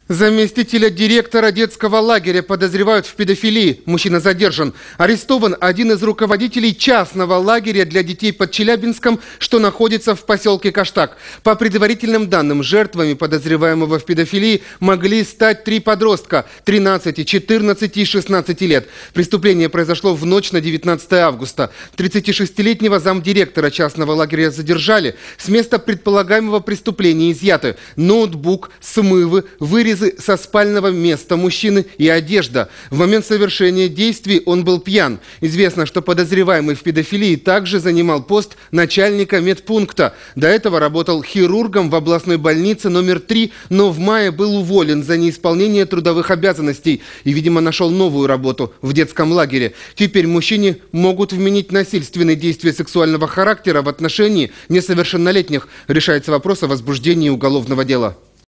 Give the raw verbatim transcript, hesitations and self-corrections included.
Заместителя директора детского лагеря подозревают в педофилии. Мужчина задержан. Арестован один из руководителей частного лагеря для детей под Челябинском, что находится в поселке Каштак. По предварительным данным, жертвами подозреваемого в педофилии могли стать три подростка – тринадцати, четырнадцати и шестнадцати лет. Преступление произошло в ночь на девятнадцатое августа. тридцатишестилетнего замдиректора частного лагеря задержали. С места предполагаемого преступления изъяты ноутбук, смывы, вырезы со спального места мужчины и одежда. В момент совершения действий он был пьян. Известно, что подозреваемый в педофилии также занимал пост начальника медпункта. До этого работал хирургом в областной больнице номер три, но в мае был уволен за неисполнение трудовых обязанностей и, видимо, нашел новую работу в детском лагере. Теперь мужчине могут вменить насильственные действия сексуального характера в отношении несовершеннолетних. Решается вопрос о возбуждении уголовного дела.